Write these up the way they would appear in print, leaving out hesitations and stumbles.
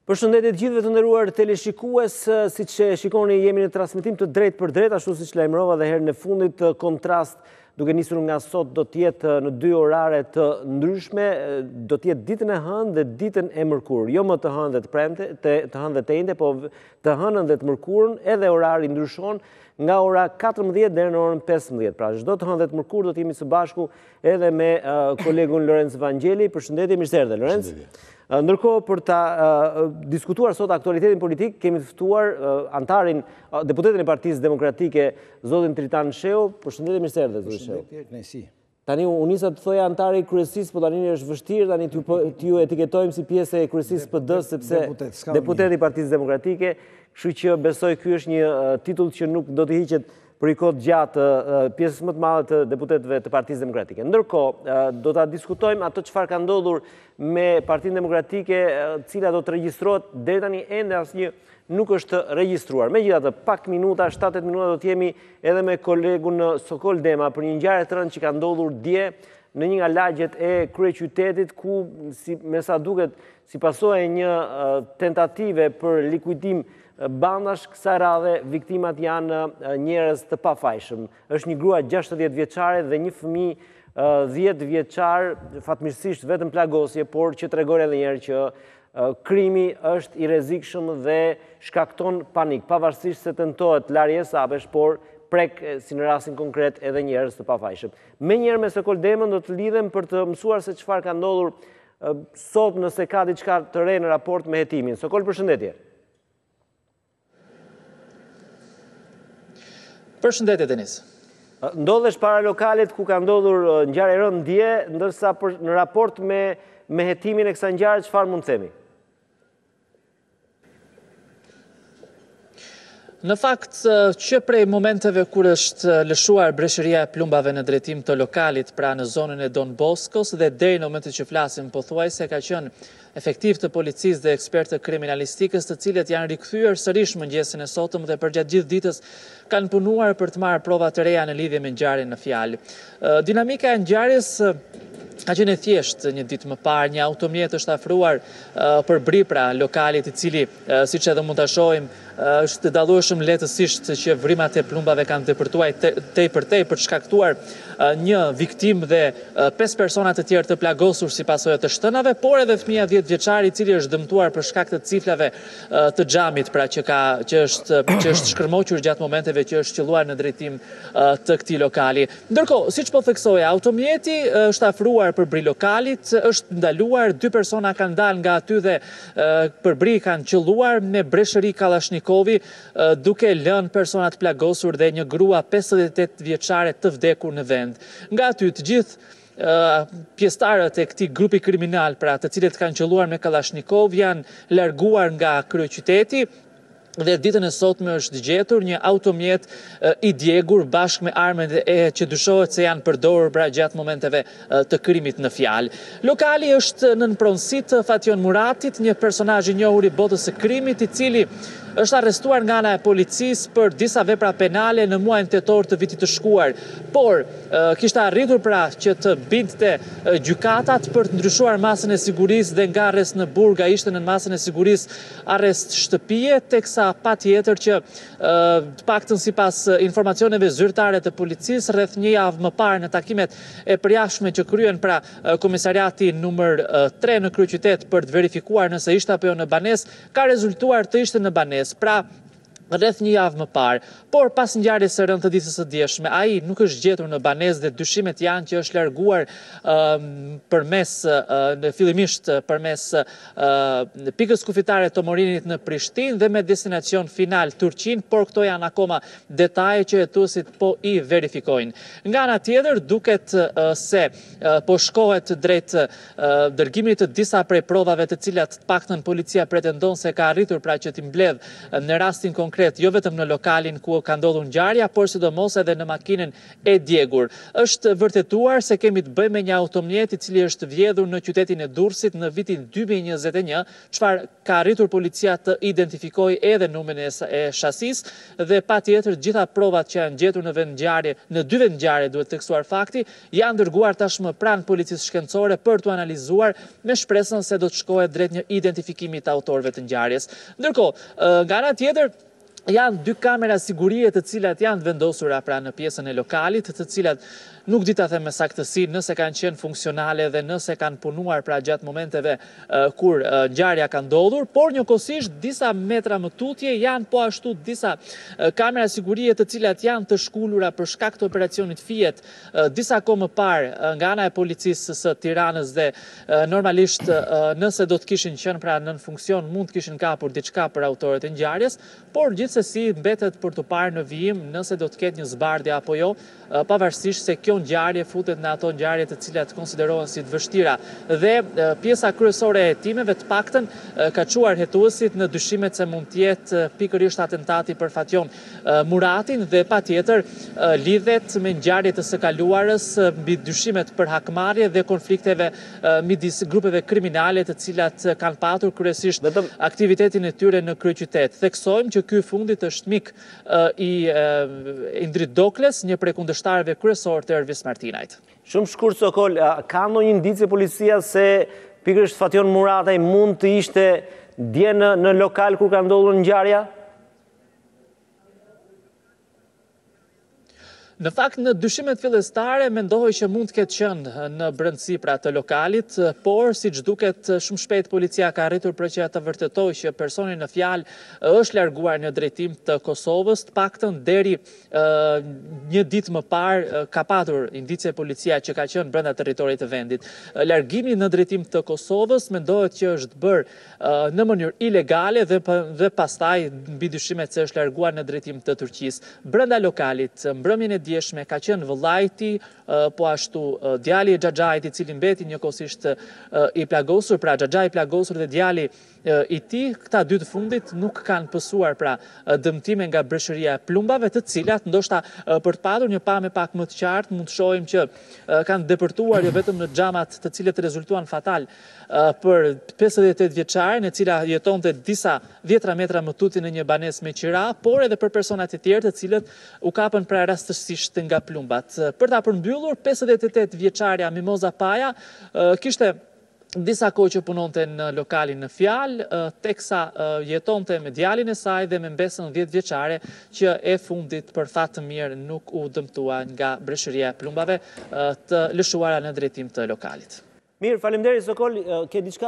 Përshëndetje të gjithëve të nderuar teleshikues, siç shikoni jemi në transmetim të drejtë për drejtë, ashtu siç lajmërova dhe herën e fundit, kontrast duke nisur nga sot do të jetë në dy orare të ndryshme, do të jetë ditën e hënë dhe ditën e mërkurë, jo më të hënë dhe të premte, të hënë dhe të ende, po të hënën dhe të mërkurën, edhe orari ndryshon nga ora 14 deri në orën 15. Pra çdo të hënë dhe të mërkurë do të jemi së bashku edhe me kolegun Lorenz Vangeli. Përshëndetje, mirë se erdhe Lorenz. Ndërkohë, për ta diskutuar sot aktualitetin politik, kemi të ftuar antarin, deputetin e Partisë Demokratike, zotin Tritan Sheu. Përshëndetje, mirë se erdhe, zoti Sheu. Përshëndetje, kënaqësi. Tani unë nisa të thoja antari i kryesisë, po tani është vështirë, tani t'ju etiketojmë si pjesë e kryesisë PD, sepse deputeti i Partisë Demokratike, kështu që besoj ky është një titull që nuk do të hiqet për i kohë gjatë pjesës më të madhe të deputetëve të Partisë Demokratike. Ndërkohë, do ta diskutojmë ato çfarë ka ndodhur me Partinë Demokratike, cila do të regjistrohet, deri tani ende asnjë nuk është regjistruar. Megjithatë, pak minuta, 7-8 minuta do të jemi edhe me kolegun Sokol Dema për një ngjarje të rëndë që ka ndodhur dje në një nga lagjet e kryeqytetit, ku me sa duket si pasojë një tentative për likuidim bandash, kësaj radhe viktimat janë njerëz të pafajshëm. Është një grua 60 vjeçare dhe një fëmijë 10 vjeçar, fatmirësisht vetëm plagosje, por që tregon edhe një herë që krimi është i rrezikshëm dhe shkakton panik, pavarësisht se tentohet larje sapesh, por prek, si në rastin konkret, edhe njerëz të pafajshëm. Menjëherë me Sokol Demën do të lidhem për të mësuar se çfarë ka ndodhur sot, nëse ka diçka të re në raport me hetimin. Sokol, përshëndetje. Përshëndetje, Denis. Ndodhesh para lokalit ku ka ndodhur ngjarje e rëndë dje, ndërsa në raport me hetimin e kësaj ngjarje, çfarë mund të themi? Në fakt, që prej momenteve kur është lëshuar breshëria e plumbave në drejtim të lokalit, pra në zonën e Don Boskos, dhe deri në momentin që flasim pothuajse ka qenë efektiv të policisë dhe ekspertë të kriminalistikës, të cilët janë rikthyer sërish mëngjesin e sotëm dhe përgjatë gjithë ditës kanë punuar për të marrë prova të reja në lidhje me ngjarjen në fjalë. Dinamika e ngjarjes ka qenë e thjeshtë një ditë më parë, një automjet është afruar për bripra lokalit, i cili, siç edhe mund ta shohim, është dallueshëm lehtësisht që vrimat e plumbave kanë depërtuar tepër për shkaktuar një viktim dhe 5 persona të tjerë të plagosur si pasojë të shtënave, por edhe fëmia 10 vjeçar i cili është dëmtuar për shkak të ciflave të xhamit, pra që është shkërmoqur gjatë momenteve që është qelluar në drejtim të këtij lokali. Ndërkohë, siç po theksoja, automjeti është afruar për bri lokalit, është ndaluar, 2 persona kanë dalë nga aty dhe për bri kanë qelluar me breshëri Kallashnikovi, duke lënë persona të plagosur dhe një grua 58 vjeçare të vdekur në vend. Nga aty të gjithë pjesëtarët e këtij grupi kriminal, pra të cilët kanë qelluar me Kalashnikov, janë larguar nga kryeqyteti. Dhe ditën e sotme është gjetur një automjet i djegur bashkë me armët që dyshohet se janë përdorur pra gjatë momenteve të krimit në fjalë. Lokali është nën pronësi të Fation Muratit, një personazh i njohur i botës së krimit, i cili është arrestuar nga ana e policisë për disa vepra penale në muajin tetor të vitit të shkuar, por kishte arritur pra që të binte gjykatat për të ndryshuar masën e sigurisë dhe nga arrest në burg ai ishte në masën e sigurisë arrest shtëpie, teksa patjetër që të paktën sipas informacioneve zyrtare të policisë rreth një javë më parë në takimet e përjashme që kryen pra komisariati numër 3 në kryeqytet për të verifikuar nëse ishte apo jo në banesë, ka rezultuar të ishte në banesë. Pra, rreth një javë më parë, por pas ngjarjes së rëndë të ditës së djeshme, ai nuk është gjetur në banesë dhe dyshimet janë që është larguar fillimisht përmes pikës kufitare të Morinit në Prishtinë dhe me destinacion final Turqinë, por këto janë akoma detaje që hetuesit po i verifikojnë. Nga ana tjetër, duket se po shkohet drejt dërgimit të disa prej provave të cilat të paktën policia pretendon se ka arritur pra që t'i mbledh në rastin konkret konkret, jo vetëm në lokalin ku ka ndodhur ngjarja, por sidomos edhe në makinën e djegur. Është vërtetuar se kemi të bëjmë me një automjet i cili është vjedhur në qytetin e Durrësit në vitin 2021, çfarë ka arritur policia të identifikojë edhe numrin e shasisë dhe patjetër gjitha provat që janë gjetur në dy vend ngjarje duhet tekstuar fakti, janë dërguar tashmë pranë policisë shkencore për të analizuar me shpresën se do të shkohet drejt një identifikimi të autorëve të ngjarjes. Ndërkohë, nga ana tjetër, janë 2 kamera sigurie të cilat janë vendosura pra në pjesën e lokalit, të cilat nuk di ta them me saktësi nëse kanë qenë funksionale dhe nëse kanë punuar pra gjatë momenteve kur ngjarja ka ndodhur, por njëkohësisht disa metra më tutje janë po ashtu disa kamera sigurie të cilat janë të shkullura për shkak të operacionit Fijet disa kohë më parë nga ana e policisë së Tiranës dhe normalisht nëse do të kishin qenë pra nën funksion mund të kishin kapur diçka për autorët e ngjarjes, por gjithsesi mbetet për të parë në vijim nëse do të ketë një zbardhje apo jo, pavarësisht se kjo ngjarje futet në ato ngjarje të cilat konsiderohen si të vështira. Dhe pjesa kryesore e hetimeve të paktën ka çuar hetuesit në dyshimet se mund të jetë pikërisht atentati për Fatjon Muratin dhe patjetër lidhet me ngjarjet e së kaluarës mbi dyshimet për hakmarrje dhe konflikteve midis grupeve kriminale të cilat kanë patur kryesisht aktivitetin e tyre në kryeqytet. Theksojmë që ky fundit është mik i Indrit Dokles, një prej kundërshtarëve kryesor të Ervis Martinajt. Shumë shkurt Sokol, ka ndonjë indicie policia se pikërisht Fatjon Murataj mund të ishte dje në lokal kur ka ndodhur ngjarja? Në fakt, në dyshimet fillestare, mendohej që mund të ketë qenë në brendësi pra të lokalit, por siç duket shumë shpejt policia ka arritur për që të vërtetojë që personi në fjalë është larguar në drejtim të Kosovës, të paktën deri një ditë më parë ka patur indicie policia që ka qenë brenda territorit të vendit. Largimi në drejtim të Kosovës mendohet që është bërë në mënyrë ilegale dhe pastaj mbi dyshimet se është larguar në drejtim të Turqisë. Brenda lokalit, mbrëmjen e djeshme ka qenë vëllajti, po ashtu djali i Xhaxhait i cili mbeti njëkohësisht i plagosur, pra Xhaxhai i plagosur dhe djali i tij, këta dy të fundit nuk kanë pësuar pra dëmtime nga breshëria e plumbave, të cilat ndoshta për të patur një pamje pak më të qartë mund të shohim që kanë depërtuar jo vetëm në xhamat të cilët rezultuan fatal për 58 vjeçaren e cila jetonte disa 10 metra më tutje në një banesë me qira, por edhe për personat e tjerë të cilët u kapën pra rastësisht nga plumbat. Për ta përmbyllur, 58 vjeçarja Mimoza Paja kishte disa kohë që punonte në lokalin në fjalë, teksa jetonte me djalin e saj dhe me mbesën 10 vjeçare që e fundit për fat të mirë nuk u dëmtua nga breshëria e plumbave të lëshuara në drejtim të lokalit. Mirë, faleminderit Sokol, ke diçka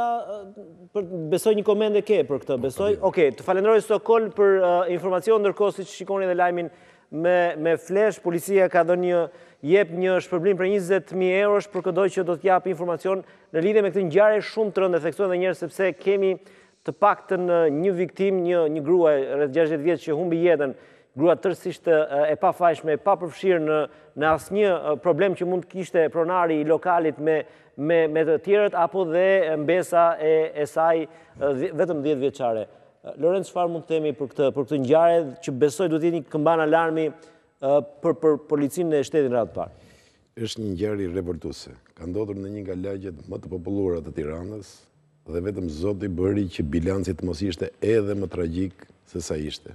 besoj një komente ke për këtë, besoj? Okej, të falenderoj Sokol për informacion, ndërkohë siç shikoni edhe lajmin me flesh, policia ka dhënë jep një shpërblim për 20.000 eurosh për çdo që do të jap informacion në lidhje me këtë ngjarje shumë të rëndë, theksoj edhe një herë sepse kemi të paktën një viktim, një grua rreth 60 vjeç që humbi jetën, grua tërësisht e pafajshme, e papërfshirë në asnjë problem që mund të kishte pronari i lokalit me të tjerët, apo dhe mbesa e saj vetëm 10 vjeçare. Lorenz, çfarë mund të themi për këtë ngjarje që besoj duhet të jetë një këmban alarmi për policinë e shtetit radhë parë? Është një ngjarje revoltuese. Ka ndodhur në një nga lagjet më të populluara të Tiranës dhe vetëm Zoti bëri që bilanci të mos ishte edhe më tragjik se sa ishte.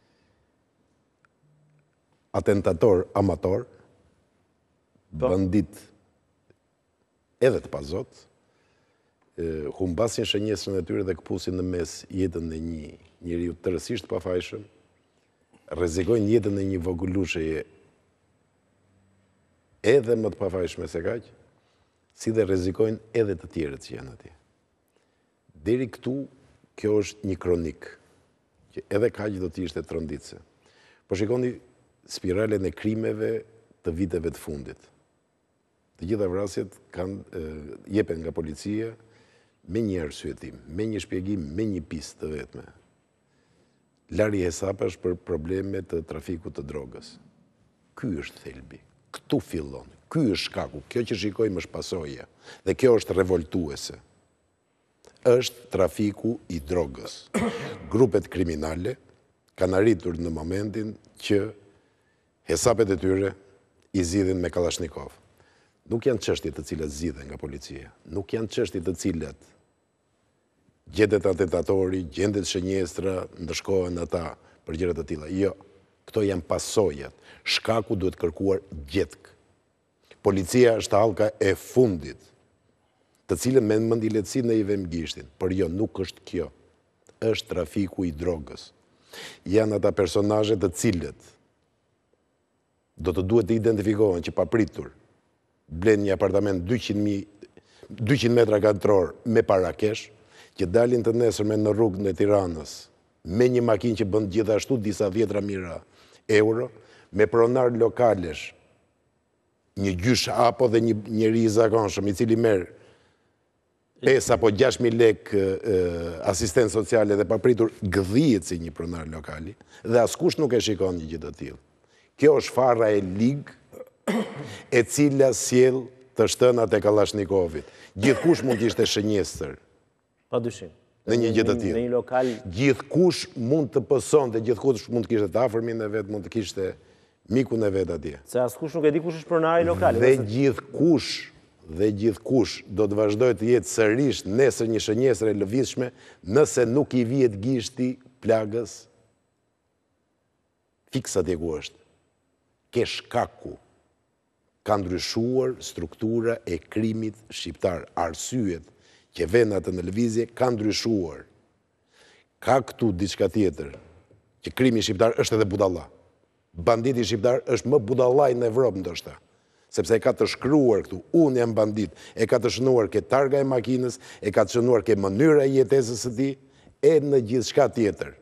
Atentator amator, bandit edhe të pazot, humbasin shënjesën e tyre dhe këpusin në mes jetën e një njeriu tërësisht pafajshëm, rrezikojnë jetën e një vogëlusheje edhe më të pafajshme se kaq, si dhe rrezikojnë edhe të tjerët që janë atje. Deri këtu, kjo është një kronik, që edhe kaq do të ishte tronditse. Po shikoni spiralen e krimeve të viteve të fundit. Të gjitha vrasjet jepen nga policia me një arsyetim, me një shpjegim, me një pistë të vetme. Larje hesapash për probleme të trafikut të drogës. Ky është thelbi, këtu fillon, ky është shkaku, kjo që shikojmë është pasojë, dhe kjo është revoltuese. Është trafiku i drogës. Grupet kriminale kanë arritur në momentin që hesapet e tyre i zgjidhin me Kalashnikov. Nuk janë çështje të cilat zgjidhen nga policia, nuk janë çështje të cilat gjendet atentatori, gjendet shënjestra, ndëshkohen ata për gjëra të tilla. Jo, këto janë pasojat. Shkaku duhet kërkuar gjetk. Policia është hallka e fundit, të cilën me mend i lehtësi ne i vëmë gishtin, por jo, nuk është kjo. Është trafiku i drogës. Janë ata personazhe të cilët do të duhet të identifikohen që papritur blen një apartament 200 metra katror me para kesh, që dalin të nesërme në rrugën e Tiranës me një makinë që bën gjithashtu disa 10.000 euro, me pronar lokalesh, një gjysh apo dhe një njeri i zakonshëm i cili merr 5 apo 6.000 lek asistent sociale dhe papritur gëdhijet si një pronar lokali, dhe askush nuk e shikon një gjë të tillë. Kjo është farra e ligë e cila sjell të shtënat e Kalashnikovit. Gjithkush mund të ishte shënjestër. Padyshim. Në një gjë të tillë. Në një lokal. Gjithkush mund të pësonte, gjithkush mund të kishte të afërmin e vet, mund të kishte mikun e vet atje. Se askush nuk e di kush është pronari lokal. Dhe gjithkush do të vazhdojë të jetë sërish nesër një shënjestër e lëvizshme nëse nuk i vihet gishti plagës fiksat e ku është. Ke shkaku. Ka ndryshuar struktura e krimit shqiptar. Arsyet që vjen atë në lëvizje ka ndryshuar. Ka këtu diçka tjetër, që krimi shqiptar është edhe budalla. Banditi shqiptar është më budallaj në Evropë ndoshta, sepse e ka të shkruar këtu, unë jam bandit, e ka të shënuar ke targa e makinës, e ka të shënuar ke mënyra e jetesës së tij, e në gjithçka tjetër.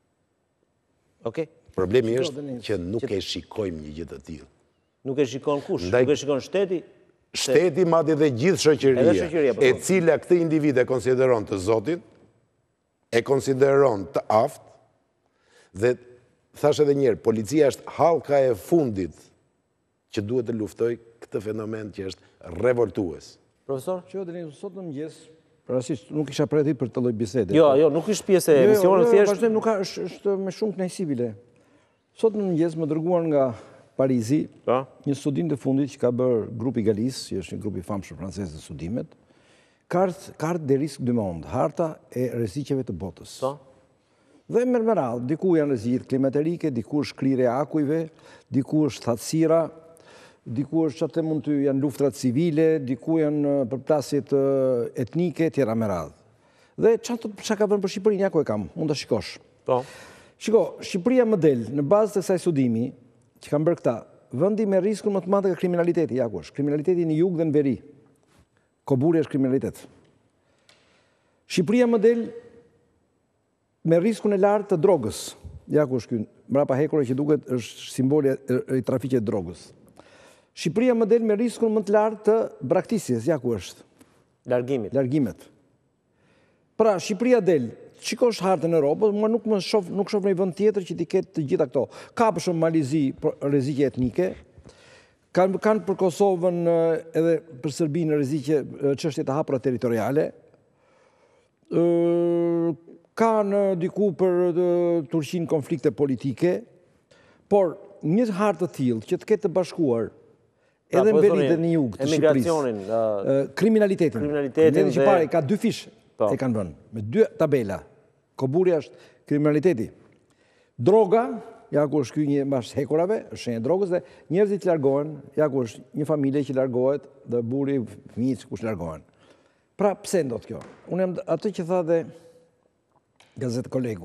Okej. Problemi është që nuk e shikojmë një gjë të tillë. Nuk e shikon kush? Nuk e shikon shteti? Shteti, madje dhe gjithë shoqëria, e cila këtë individ e konsideron të zotin, e konsideron të aftë, dhe thash edhe njerë, policia është hallka e fundit që duhet të luftoj këtë fenomen që është revoltues. Profesor? Që sot në mëngjes, parasisht nuk isha përgatitur për të lloj bisede. Jo, nuk është pjesë e emisionit, thjesht. Vazhdojmë, nuk është me shumë kënaqësi bile. Sot në mëngjes më dërguar nga Parizi, një studim të fundit që ka bërë grupi Galis, që është një grup i famshëm francez të studimet, Carte de risque du monde, harta e rrezikeve të botës. Dhe me radhë, diku janë rreziqet klimaterike, diku është shklirja e akujve, diku është thatësira, diku është çfarë mund të janë luftrat civile, diku janë përplasjet etnike, tjera me radhë. Dhe çfarë ka bërë për Shqipërinë, ja ku e kam, mund ta shikosh. Shiko, Shqipëria model në bazë të kësaj studimi që kanë bërë këta, vendi me riskun më të madh nga kriminaliteti, ja ku është. Kriminaliteti në jug dhe në veri. Koburi është kriminalitet. Shqipëria model me riskun e lartë të drogës. Ja ku është ky, mbrapa hekurë që duket është simboli i trafikit të drogës. Shqipëria model me riskun më të lartë të braktisjes, ja ku është. Largimet. Pra, Shqipëria del, shikosh hartën e Europës, mua nuk shoh në një vend tjetër që t'i ketë të gjitha këto. Ka për shumë Malizi rreziqe etnike, kanë për Kosovën edhe për Serbinë rreziqe çështje të hapura territoriale, kanë diku për Turqinë konflikte politike, por një hartë të tillë që të ketë të bashkuar edhe në veri dhe në jug të Shqipërisë, kriminalitetin që pare ka 2 fish e kanë vënë, me 2 tabela. Koburja është kriminaliteti. Droga, ja ku është ky një mbas hekurave, është shenjë drogës, dhe njerëzit që largohen, ja ku është një familje që largohet, dhe burri, fëmijët kush largohen. Pra, pse ndodh kjo? Unë jam atë që tha dhe gazet kolegu.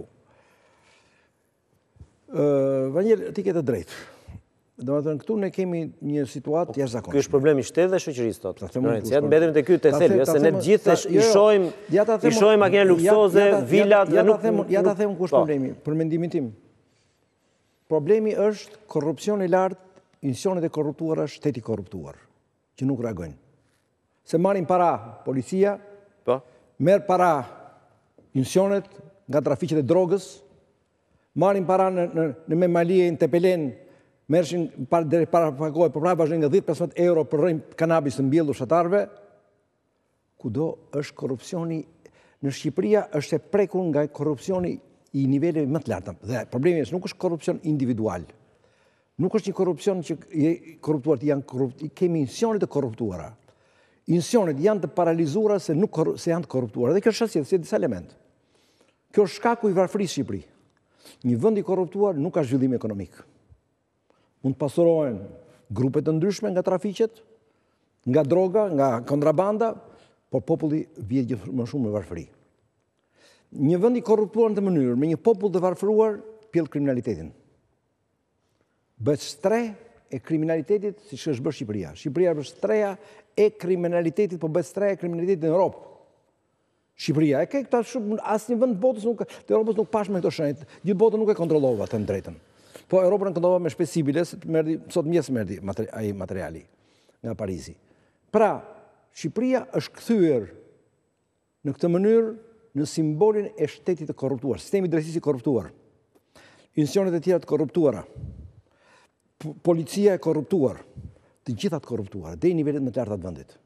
Vanjel, ti ke të drejtë. Domethënë këtu ne kemi një situatë jashtëzakonshme. Ky është problemi i shtetit dhe shoqërisë tot. Ja mbetemi te ky te theli, se ne të gjithë i shohim makina luksoze, vilat dhe nuk. Ja ta them ku është problemi, për mendimin tim. Problemi është korrupsioni i lartë, institucionet e korruptuara, shteti i korruptuar, që nuk reagojnë. Se marrin para policia, merr para institucionet nga trafiqet e drogës, marrin para në Memalie, në Tepelen, merrshin para pagohet, por prapë vazhdojnë nga 10-15 euro për rrëmë kanabis të mbjellur fshatarëve. Kudo është korrupsioni në Shqipëria është e prekur nga korrupsioni i niveleve më të larta. Dhe problemi është nuk është korrupsion individual. Nuk është një korrupsion që korruptuarit janë korrupt, kemi institucionet të korruptuara. Institucionet janë të paralizuara se janë të korruptuara. Dhe kjo është shasjet, si disa element. Kjo është shkaku i varfërisë Shqipëri. Një vend i korruptuar nuk ka zhvillim ekonomik. Mund të pasurohen grupe të ndryshme nga trafiqet, nga droga, nga kontrabanda, por populli vjen gjithë më shumë në varfëri. Një vend i korruptuar në të mënyrë, me një popull të varfëruar, pjell kriminalitetin. Bëhet shtre e kriminalitetit si që është bërë Shqipëria. Shqipëria është shtreja e kriminalitetit, po bëhet shtreja e kriminalitetit në Europë. Shqipëria e këta shumë, asë një vend botës të Europës nuk pash me këto shenjt, gjithë botën nuk e kontrollova të në drejtën. Po Europën e kontrollova me shpesibile, sot mjesë merdi ai materiali nga Parizi. Pra, Shqipëria është kthyer në këtë mënyrë në simbolin e shtetit të korruptuar, sistemi drejtësisë i korruptuar, institucionet e tjera të korruptuara, policia e korruptuar, të gjitha të korruptuara, deri në nivelet më të larta të vendit.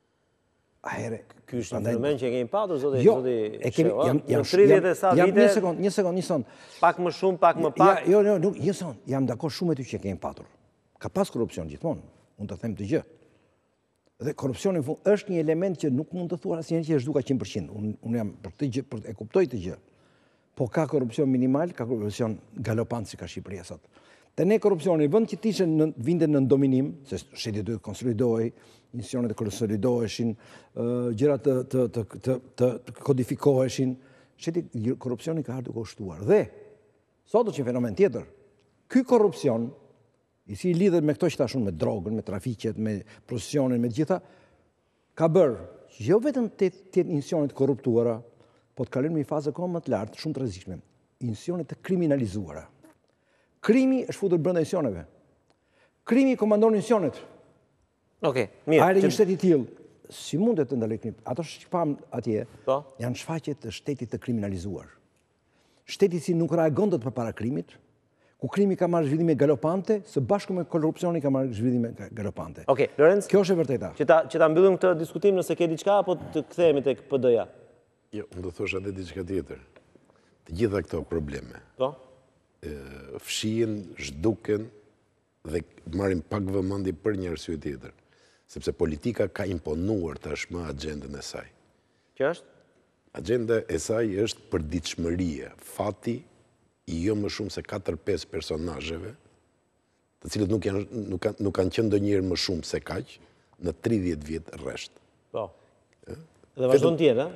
Ky është një fenomen që e kemi patur, zoti Jo, në 30 e sa vite. Një sekond. Pak më shumë, pak më pak. Jo, një sekond, jam dakord shumë me ty që e kemi patur. Ka pas korrupsion gjithmonë, mund të them të gjë. Dhe korrupsioni është një element që nuk mund të thuar asnjëherë që është duka 100%. Unë jam për këtë gjë, e kuptoj të gjë. Po ka korrupsion minimal, ka korrupsion galopant si ka Shqipëria sot. Te ne korrupsioni, vend që tishen vinte në dominim, se shteti duhet konsolidohej, institucionet të konsolidoheshin, gjërat të kodifikoheshin, korrupsioni ka ardhur duke u shtuar. Dhe sot është një fenomen tjetër. Ky korrupsion, i si lidhet me këto që tashun, me drogën, me trafiqet, me prostitucionin, me gjitha, ka bërë jo vetëm të institucionet korruptuara, po të kalojnë në një fazë akoma më të lartë, shumë të rrezikshme, institucionet të kriminalizuara. Krimi është futur brenda institucioneve. Krimi komandon institucionet. Okej, mirë. Ajë një shteti i tillë, si mundet të ndaloj krimin? Ato që pam atje, janë shfaqje të shtetit të kriminalizuar. Shteti si nuk reagon dot përpara krimit, ku krimi ka marrë zhvillime galopante, së bashku me korrupsioni ka marrë zhvillime galopante. Okej, Lorenz. Kjo është e vërteta. Që ta mbyllim këtë diskutim nëse ke diçka apo të kthehemi tek PD-ja. Jo, unë do thosh edhe diçka tjetër. Të gjitha këto probleme. Po. Fshihen, zhduken dhe marrin pak vëmendje për një arsye tjetër, sepse politika ka imponuar tashmë agjendën e saj. Që është? Agjenda e saj është përditshmëria, fati i jo më shumë se 4-5 personazheve, të cilët nuk kanë qenë ndonjëherë më shumë se kaq në 30 vjet rresht. Po. Dhe vazhdojnë të jenë,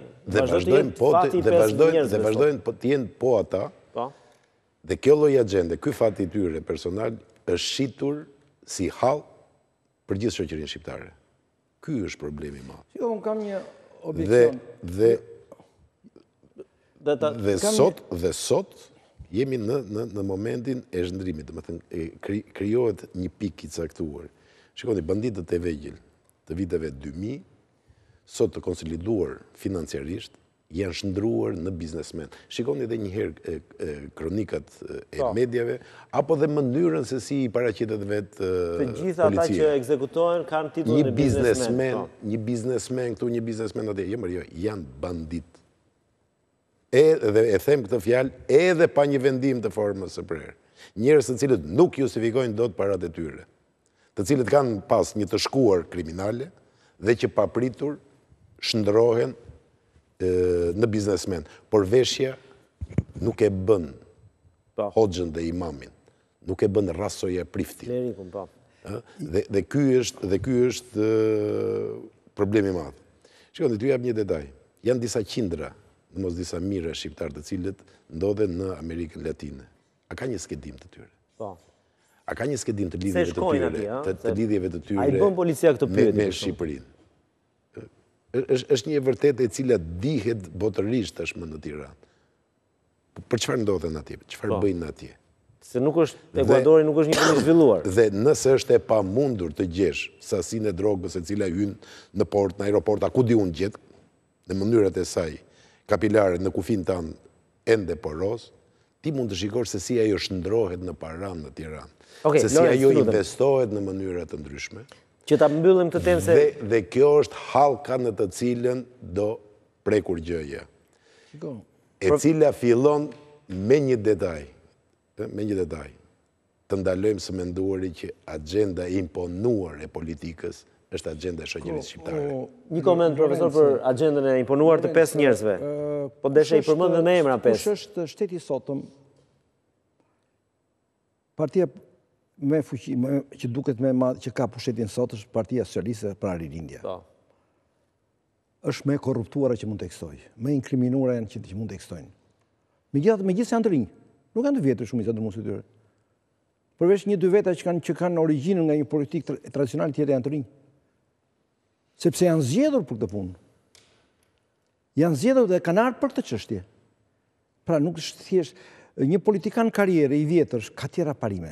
Dhe vazhdojnë të jenë po ata. Po. Dhe kjo lloj agjende, ky fati i tyre personal është shitur si hall për gjithë shoqërinë shqiptare. Ky është problemi i madh. Jo, unë kam një objeksion. Dhe sot jemi në momentin e zhndrimit, domethënë krijohet një pikë i caktuar. Shikoni, banditët e vegjël të viteve 2000, sot të konsoliduar financiarisht, janë shndruar në biznesmen. Shikoni edhe njëherë kronikat e medjave, apo dhe mënyrën se si i paraqitet vetë policia. Të gjitha ata që ekzekutohen kanë titullin e biznesmen. Një biznesmen këtu, një biznesmen atje. Jo, janë bandit. Dhe e them këtë fjalë edhe pa një vendim të formës së prerë. Njerëz të cilët nuk justifikojnë dot parat e tyre, të cilët kanë pas një të shkuar kriminale dhe që papritur shndrohen në biznesmen. Por veshja nuk e bën Hoxhën dhe imamin. Nuk e bën Rasoja Prifti. Klerikun, po. Dhe ky është problemi i madh. Shikoni, t'ju jap një detaj. Janë disa qindra, mos disa mira shqiptar të cilët ndodhen në Amerikën Latine. A ka një skedim të tyre? Po. A ka një skedim të lidhjeve të tyre? A i bën policia këtë pyetje me Shqipërinë? Është një e vërtetë e cila dihet botërisht tashmë në Tiranë. Për çfarë ndodhen atje? Çfarë bëjnë atje? Se nuk është Ekuadori, nuk është një vend i zhvilluar. Dhe nëse është e pamundur të gjesh sasinë e drogës e cila hyn në port, në aeroporta, ku di unë gjet, në mënyrat e saj kapilare në kufin tanë ende poros, ti mund të shikosh se si ajo shndrohet në para në Tiranë. Se si ajo investohet në mënyra të ndryshme. Që ta mbyllim këtë temë se... Dhe kjo është hallka në të cilën do prekur gjëja. E cila fillon me një detaj, të ndalojmë së menduari që agenda imponuar e politikës është agenda e shoqërisë shqiptare. Një koment, profesor, për agendën e imponuar të 5 njerëzve. Po deshe i përmendë me emra 5. Kush është shteti sotëm, partia me fuqi, që duket me madh, që ka pushtetin sot, është Partia Socialiste për Rilindja. Është me korruptuara që mund të ekstoj, me inkriminuara që mund të ekstojnë. Megjithatë janë të rinj, nuk janë të vjetër shumë i të mos të tyre. Përveç 1-2 veta që kanë origjinën nga një politikë tradicional, tjetër janë të rinj. Sepse janë zgjedhur për këtë punë. Janë zgjedhur dhe kanë ardhur për këtë çështje. Pra nuk është thjesht një politikan karriere i vjetër, ka tjera parime,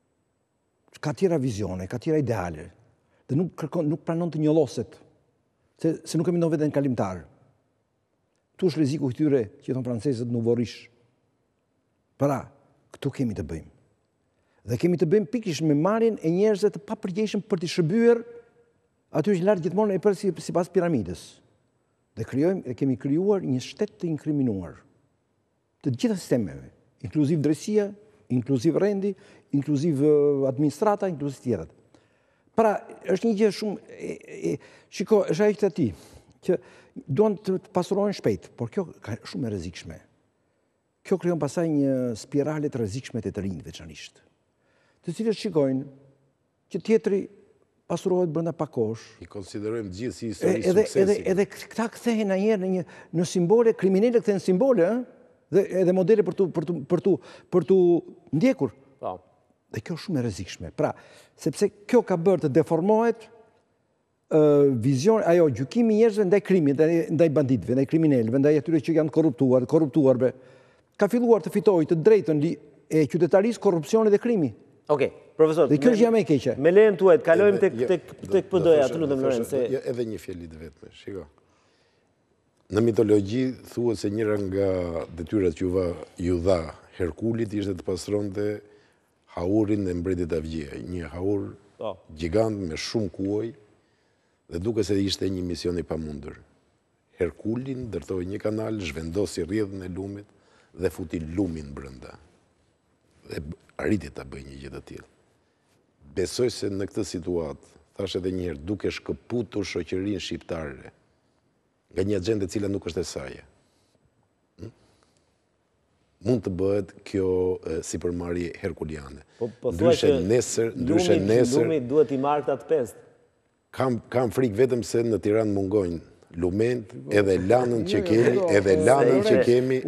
ka tjera vizione, ka tjera ideale, dhe nuk pranon të njolloset, se nuk kemi ndonjë veten kalimtar. Tu është rreziku i këtyre që thon francezët nouveau-riche. Pra, këtu kemi të bëjmë. Dhe kemi të bëjmë pikërisht me marrjen e njerëzve të papërgjegjshëm për të shërbyer aty që lartë gjithmonë e përsi sipas piramidës. Dhe kemi krijuar një shtet të inkriminuar të gjitha sistemeve, inkluziv drejtësia, inkluziv rendi, inkluziv administrata, inkluziv tjerat. Pra, është një gjë shumë, shiko, është ajo që ti, që duan të pasurohen shpejt, por kjo ka shumë e rrezikshme. Kjo krijon pasaj një spirale të rrezikshme të rinj veçanërisht, të cilët shikojnë që tjetri pasurohet brenda pak kohësh. I konsiderojmë gjithë si histori suksesi. Edhe këta kthehen ndonjëherë në simbole, kriminalët kthehen simbole, dhe edhe modele për tu ndjekur. Dhe kjo është shumë e rrezikshme. Pra, sepse kjo ka bërë të deformohet vizion, gjykimi i njerëzve ndaj krimit, ndaj banditëve, ndaj kriminalëve, ndaj atyre që janë korruptuarve, ka filluar të fitojë të drejtën e qytetarisë, korrupsioni dhe krimi. Okej, profesor. Dhe kjo është gjë më e keqe. Me lejen tuaj, kalojmë tek PD-ja, aty lutem Lorenz. Edhe një fjali të vetme, shiko. Në mitologji thuhet se njëra nga detyrat që ju dha Herkulit ishte të pastronte haurin e mbretit Avgjia, një haur gjigant me shumë kuoj, dhe duke se ishte një mision i pamundur. Herkulin ndërtoi një kanal, zhvendosi rrjedhën e lumit dhe futi lumin brenda. Dhe arriti ta bëjë një gjë të tillë. Besoj se në këtë situatë, thash edhe një herë, duke shkëputur shoqërinë shqiptare nga një agjendë e cila nuk është e saj, mund të bëhet kjo sipërmarrje herkuliane. Ndryshe nesër... Lumi duhet i marrë këta të pestë. Kam frikë vetëm se në Tiranë mungojnë lument, edhe lanën që kemi,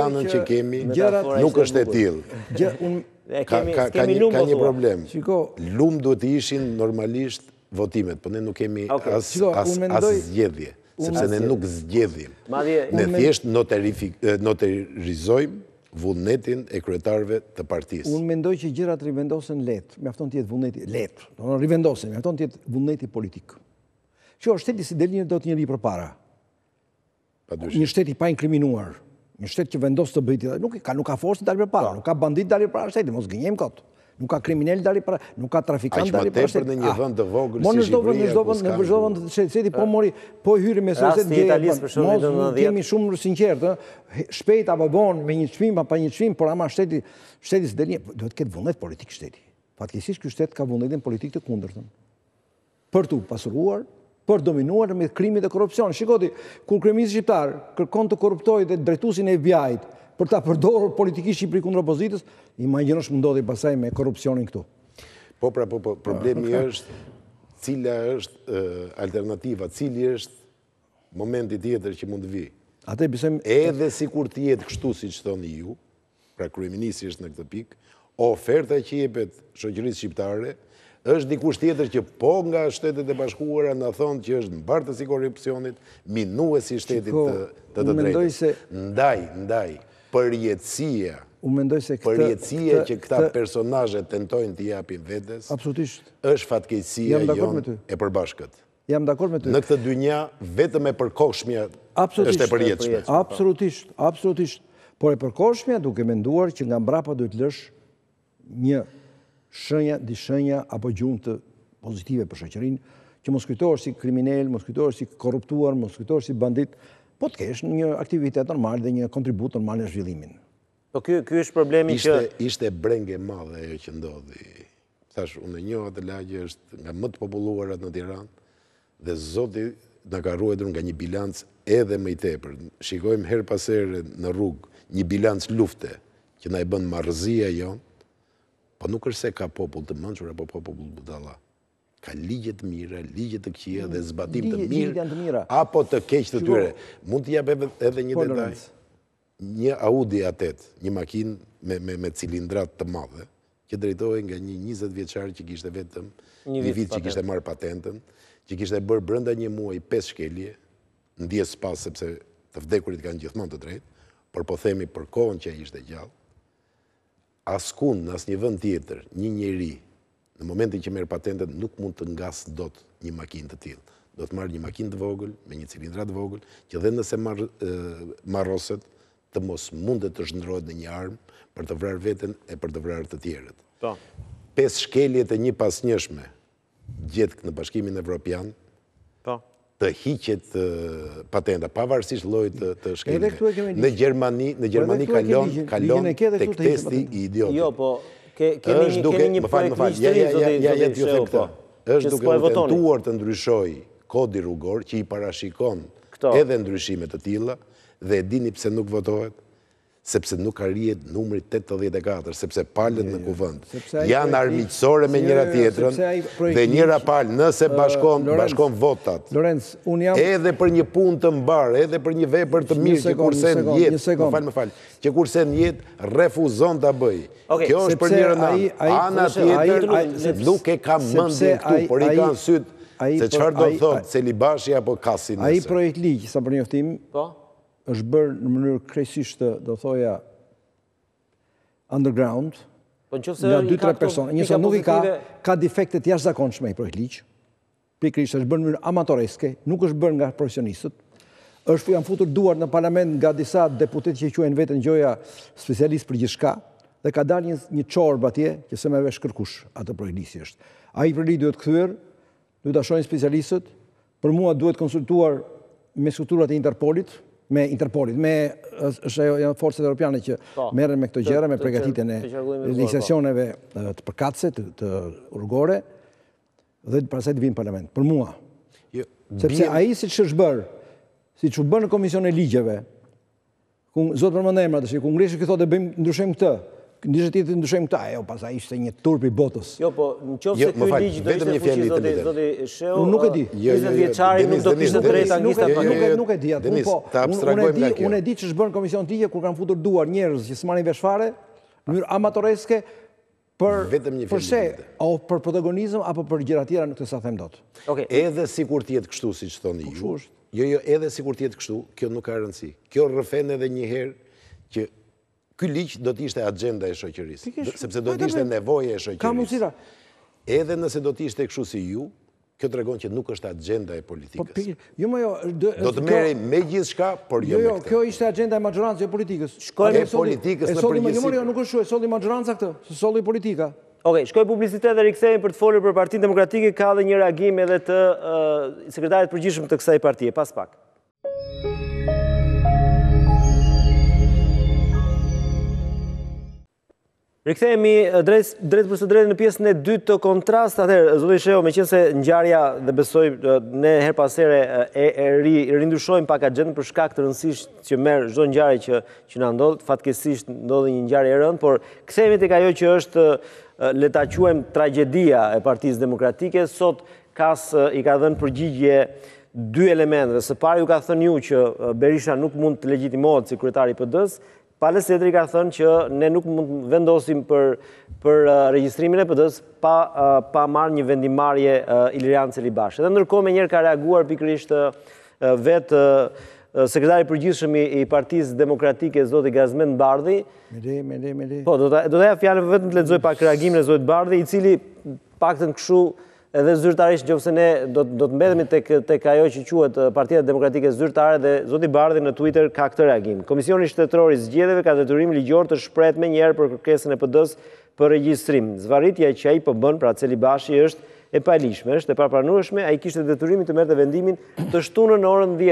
nuk është e tillë. Ka një problem. Lumë duhet të ishin normalisht votimet, por ne nuk kemi as zgjedhje, sepse ne nuk zgjedhim. Ne thjesht noterizojmë vullnetin e kryetarëve të partisë. Unë mendoj që gjërat rivendosen lehtë, mjafton të jetë vullneti lehtë, rivendosen, mjafton të jetë vullneti politik. Që shteti si del një do të njëri përpara. Një shtet i pa inkriminuar, një shtet që vendos të bëjë, nuk ka forcë të dalë përpara, nuk ka bandit dalë përpara shteti, mos gënjejmë kot. Nuk ka kriminal dalë përpara, nuk ka trafikant dalë përpara shteti. Aq më tepër në një vend të vogël si Shqipëria. Në çdo vend shteti po mori, po hyri me societet, mos kemi shumë sinqert, shpejt apo vonë me një çmim apo pa një çmim, por ama shteti së del duhet të ketë vullnet politik shteti. Fatkeqësisht ky shtet ka vullnetin politik të kundërtën. Për tu pasuruar, për dominuar me krimit dhe korrupsion. Shikoti, kur kryeministri shqiptar kërkon të korruptojë dhe drejtuesin e FBI-t për ta përdorur politikisht Shqipëri kundër opozitës, imagjinosh më ndodhi pasaj me korrupsionin këtu. Po, problemi është cila është alternativa, cili është momenti tjetër që mund të vi. Edhe sikur të jetë kështu siç thoni ju, pra kryeministri është në këtë pikë, oferta që jepet shoqërisë shqiptare është dikush tjetër që po nga Shtetet e Bashkuara na thonë që është mbartës i korrupsionit, minuesi i shtetit të drejtës. Ndaj, përjetësia që këta personazhe tentojnë t'i japin vetes, është fatkeqësia jonë e përbashkët. Jam dakord me ty. Në këtë dynja, vetëm e përkohshmja është e përjetshme. Absolutisht. Por e përkohshmja duke menduar që nga mbrapa duhet lësh një shenja apo gjumë të pozitive për shoqërinë, që mos kujtohesh si kriminal, mos kujtohesh si korruptuar, mos kujtohesh si bandit, po të kesh një aktivitet normal dhe një kontribut normal në zhvillimin. Po ky është problemi që... Ishte brengë e madhe ajo që ndodhi. Thash, unë e njoh atë lagje është nga më të populluarat në Tiranë dhe Zoti na ka ruajtur nga një bilanc edhe më i tepër. Shikojmë her pas here në rrugë një bilanc lufte që na e bën marrëzia jonë, po nuk është se ka popull të mençur apo popull budalla. Ka ligje të mira, ligje të këqija dhe zbatim të mirë apo të keq të tyre. Mund të jap edhe një detaj. Një Audi A8, një makinë me cilindrat të madhe, që drejtohej nga një 20 vjeçar që kishte vetëm një vit që kishte marrë patentën, që kishte bërë brenda një muaji 5 shkelje, ndjes pas sepse të vdekurit kanë gjithmonë të drejtë, por po themi për kohën që ai ishte gjallë, askund në asnjë vend tjetër, një njeri në momentin që merr patentën nuk mund të ngas dot një makinë të tillë. Do të marrë një makinë të vogël me një cilindrat të vogël, që dhe nëse marroset të mos mundet të zhndrohet në një armë për të vrarë veten e për të vrarë të tjerët. 5 shkeljet e një pasnjëshme gjetë në Bashkimin Evropian të hiqet patenta, pavarësisht llojit të shkeljes. Në Gjermani kalon tek testi i idiotit. Jo, po keni një projekt ligjëri, është duke u tentuar të ndryshoj kodi rrugor që i parashikon edhe ndryshime të tilla dhe e dini pse nuk votohet? Sepse nuk arrihet numri 84, sepse palët në kuvend janë armiqësore me njëra tjetrën dhe njëra palë nëse bashkon votat edhe për një punë të mbarë, edhe për një vepër të mirë që kurse në jetë, që kurse në jetë refuzon të bëj. Kjo është për njërën ana tjetër, nuk e kam mendjen këtu, por i kanë sytë se çfarë do thotë Celibashi apo Kasi nëse. Ai projekt ligj, sa për njoftim, është bërë në mënyrë krejtësisht do thoja underground, nga 2-3 persona. Njëse nuk i ka defekte të jashtëzakonshme i projekt ligj, pikërisht është bërë në mënyrë amatoreske, nuk është bërë nga profesionistët, është janë futur duar në parlament nga disa deputet që quajnë veten gjoja specialist për gjithçka, dhe ka dalë një çorb atje që se më vesh kërkush atë projekt ligj është. Ai projekt ligj duhet kthyer, duhet ta shohin specialistët, për mua duhet konsultuar me strukturat e Interpolit, janë forcat europiane që merren me këto gjëra, me përgatitjen e legjislacioneve të përkatëse, të rrugore, dhe pastaj të vinë në parlament. Për mua. Sepse ai siç është bërë, siç u bën në komision e ligjeve, ku zot përmend emra tash, ku ngrihesh që thotë bëjmë ndryshojmë këtë. Ndishë tjetër ndryshojmë këta, pastaj ishte një turp i botës. Jo, po, në qoftë se ky ligj do ishte fuqi zoti Sheu, nuk e di. 20 vjeçari nuk do kishte drejt angista pa. Nuk e di atë. Unë e di ç'është bërë në komision ligje kur kanë futur duar njerëz që s'marrin vesh fare, në mënyrë amatoreske përse për protagonizëm apo për gjëra tjera nuk të sa them dot. Edhe sikur të jetë kështu siç thoni ju. Jo, edhe sikur të jetë kështu, kjo nuk ka rëndësi. Kjo rrëfen edhe një herë që ky ligj do të ishte agenda e shoqërisë, sepse do të ishte nevoja e shoqërisë. Edhe nëse do të ishte kështu si ju, kjo tregon që nuk është agenda e politikës. Do të merrej me gjithçka, por jo me këtë. Kjo ishte agenda e maxhorancës e politikës. E politikës në përgjithësi. Jo, nuk është kështu, e solli maxhoranca këtë, se solli politika. Okej, shkoj publicitet dhe rikthehemi për të folur për Partinë Demokratike, ka edhe një reagim edhe të sekretarit përgjithshëm të kësaj partie, pas pak. Rikthehemi drejt për së drejtë në pjesën e dytë të kontrast. Atëherë, zoti Sheu, meqense ngjarja dhe besoj ne her pas here e rindryshojmë pak agjendën për shkak të rëndësishme që merr çdo ngjarje që na ndodh, fatkeqësisht ndodhi një ngjarje e rëndë, por kthehemi tek ajo që është le ta quajmë tragjedia e Partisë Demokratike. Sot Kas i ka dhënë përgjigje 2 elementeve. Së pari ju ka thënë ju që Berisha nuk mund të legjitimohet si kryetari i PD-s. Palës tjetri ka thënë që ne nuk mund vendosim për regjistrimin e PD-s pa marrë një vendimarrje Ilirian Celibashi. Dhe ndërkohë me njerë ka reaguar pikërisht vetë sekretari përgjithshëm i Partisë Demokratike, zoti Gazmend Bardhi. Po, do të ja fjalën vetëm të lexoj pak reagimin e zotit Bardhi, i cili paktën kështu edhe zyrtarisht, nëse ne do të mbetemi tek ajo që quhet Partia Demokratike Zyrtare, dhe zoti Bardhi në Twitter ka këtë reagim. Komisioni Shtetëror i Zgjedhjeve ka detyrim ligjor të shprehet menjëherë për kërkesën e PD-s për regjistrim. Zvarritja që ai po bën, pra Celibashi, është e paligjshme, është e papranueshme. Ai kishte detyrimin të merrte vendimin të shtunën në orën 10.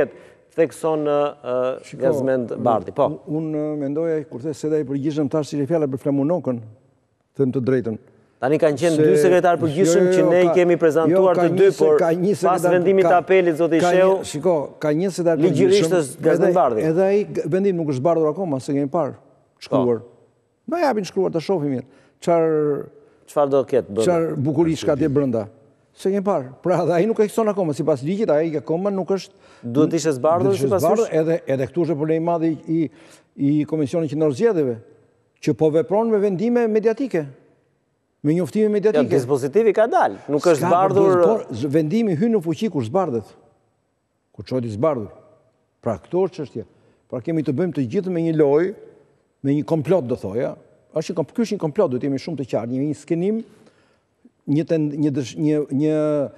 thekson Gazmend Bardhi. Po. Unë mendoja, kur the Seda i përgjithshëm tash si fjala për Flamunokën, them të drejtën. Tani kanë qenë dy sekretarë përgjithshëm që ne i kemi prezantuar të dy, por pas vendimit të apelit, zoti Sheu, shiko, ka një sekretar ligjërisht Gazmend Bardhi. Edhe ai vendim nuk është zbardhur akoma, se kemi parë shkruar. Na japin shkruar ta shohim mirë. Çfarë do ketë brenda? Çfarë bukurish ka atje brenda? Se kemi parë. Pra, dhe ai nuk ekziston akoma sipas ligjit, ai akoma nuk është. Duhet ishte zbardhur sipas jush? Edhe këtu është problemi i madh i Komisionit Qendror Zgjedhjeve, që po vepron me vendime mediatike. Me njoftime mediatike. Ja, dispozitivi ka dalë, nuk është zbardhur. Vendimi hyn në fuqi kur zbardhet. Kur çohet i zbardhur. Pra, këto është çështja. Pra kemi të bëjmë të gjithë me një lojë, me një komplot do thoja. Ky është një komplot, duhet jemi shumë të qartë, një skenim, një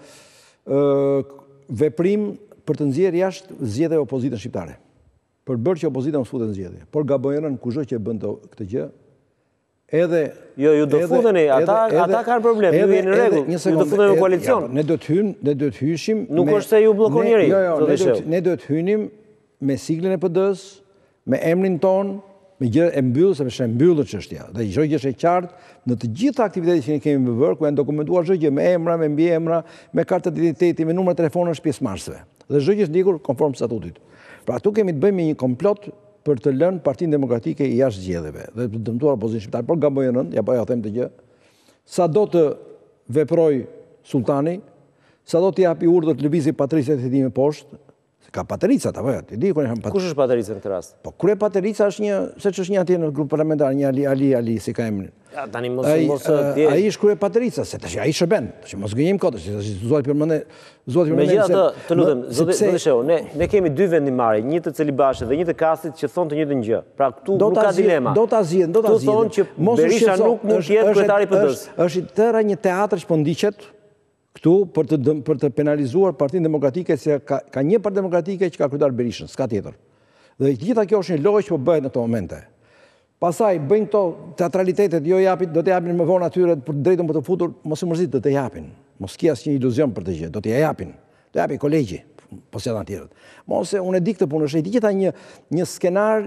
veprim për të nxjerrë jashtë zgjedhjeve opozitën shqiptare. Për bërë që opozita mos futet në zgjedhje. Por gabojën kushdo që e bën këtë gjë, edhe ju do futeni, ata kanë problem, ju jeni në rregull, ju do futeni në koalicion. Ne do të hyshim. Nuk është se ju bllokon njëri. Ne do të hynim me siglën e PD-s, me emrin ton, me gjë e mbyllur, sepse është mbyllur çështja. Dhe çdo gjë është e qartë në të gjitha aktivitetet që ne kemi bërë, ku janë dokumentuar çdo gjë me emra, me mbiemra, me kartë identiteti, me numra telefonash pjesëmarrësve. Dhe çdo gjë është ndikur konform statutit. Pra këtu kemi të bëjmë me një komplot për të lënë Partinë Demokratike jashtë zgjedhjeve dhe të dëmtuar opozitën shqiptare, por gabojën, ja them të gjë. Sa do të veproj sultani, sa do të japi urdhër të lëvizë Patricia të me poshtë, ka Patricat, apo ti di ku janë Patricat. Kush është Patricia në këtë rast? Po krye Patricia është një, seç është një atje në grup parlamentar, një Ali si ka emrin. Ja, tani mos ai është krye Patricia, se tash ai shërben. Tash mos gënjim kot, zoti përmendë. Megjithatë, të lutem, zoti Sheu, ne kemi dy vendimarrje, një të Celibashit dhe një të Kastit që thonë të njëjtën gjë. Pra këtu nuk ka dilema. Do ta zgjidhen. Tu thonë që Berisha nuk mund të jetë kryetari i PD-s. Është tëra një teatër që po ndiqet këtu për të penalizuar Partinë Demokratike, se ka një parti demokratike që ka kryetar Berishën, s'ka tjetër. Dhe gjitha kjo është një lojë që po bëhet në këto momente. Pastaj bëjnë këto teatralitetet, do të japin më vonë atyre për drejtën për të futur, mos e mërzit, do të japin. Mos ki asnjë iluzion për të gjë, do t'i japin. Do japin kolegji, po si janë tjerët. Mos e unë e di këtë punë, është gjitha një skenar,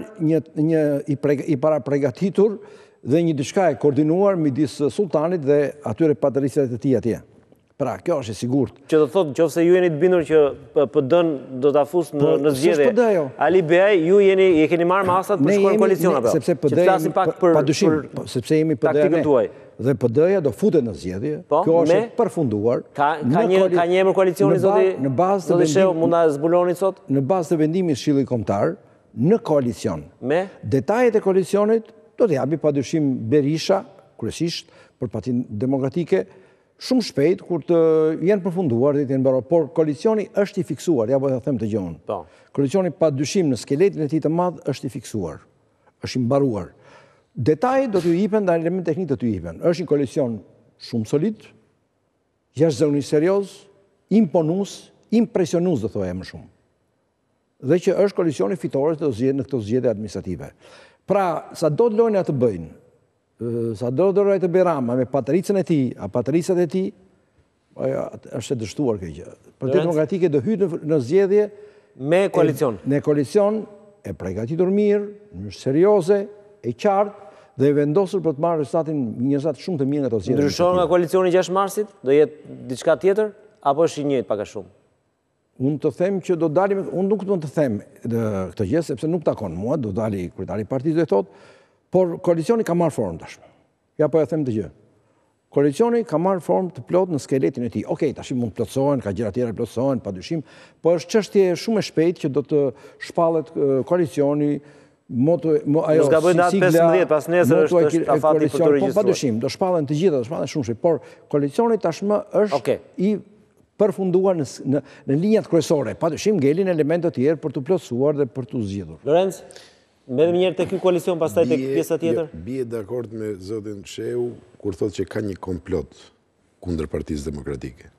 i para përgatitur dhe një diçka e koordinuar midis sultanit dhe atyre patricisëve të tij atje. Pra, kjo është e sigurt. Që do thotë, nëse ju jeni të bindur që PD-n do ta fusë në zgjedhje. Ali Beaj, ju keni marrë masat për shkuar në koalicion apo? Sepse PD-ja padyshim, sepse jemi taktikën tuaj. Dhe PD-ja do futet në zgjedhje. Kjo është e përfunduar. Ka një emër koalicioni zoti Sheu, mund ta zbuloni sot? Në bazë të vendimit të Këshillit Kombëtar, në koalicion. Me detajet e koalicionit do të japi padyshim Berisha, kryesisht për Partinë Demokratike, shumë shpejt, kur të jenë përfunduar dhe të jenë mbaruar, por koalicioni është i fiksuar, ja po të them të gjonë. Koalicioni pa dyshim në skeletin e tij të madh është i fiksuar, është i mbaruar. Detajet do t'ju jipen dhe element teknik do t'ju jipen. Është një koalicion shumë solid, jashtëzakonisht serioz, imponues, impresionues do thoya më shumë. Dhe që është koalicioni fitores në këto zgjedhje administrative. Pra, sa do të lojnë atë bëjnë, sa do dëroj të Berama me patricën e tij, a patricat e tij, është e dështuar kjo gjë. Partia Demokratike do hyjë në zgjedhje me koalicion. Në koalicion e përgatitur mirë, në serioze, e qartë dhe e vendosur për të marrë rezultat shumë të mirë nga ato zgjedhje. Ndryshon nga koalicioni 6 marsit, do jetë diçka tjetër apo është i njëjtë pak a shumë? Unë të them që do dalim, unë nuk do të them këtë gjë sepse nuk takon mua, do dali kryetari i partisë dhe thotë, por koalicioni ka marrë formë tashmë. Ja po ja them të gjë. Koalicioni ka marrë formë të plot në skeletin e tij. Okej, tash mund të plotësohen, ka gjëra tjera plotësohen, padyshim, por është çështje shumë e shpejtë që do të shpallet koalicioni, ajo si sigla, 15 pas nesër është afati për të regjistruar. Padyshim, do shpallen të gjitha, do shpallen shumë shpejt, por koalicioni tashmë është i përfunduar në linjat kryesore. Padyshim ngelin elemente të tjerë për të plotësuar dhe për të zgjidhur. Lorenz, mbetëm njerë të ky koalicion, pastaj tek pjesa tjetër? Bie dakord me zotin Sheu kur thotë që ka një komplot kundër Partisë Demokratike.